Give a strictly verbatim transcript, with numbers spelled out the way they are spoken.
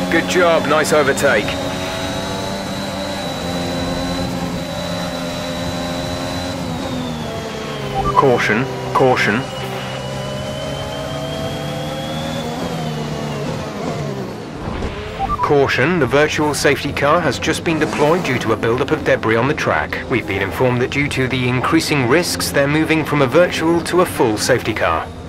Good job, nice overtake. Caution, caution. Caution, the virtual safety car has just been deployed due to a buildup of debris on the track. We've been informed that due to the increasing risks, they're moving from a virtual to a full safety car.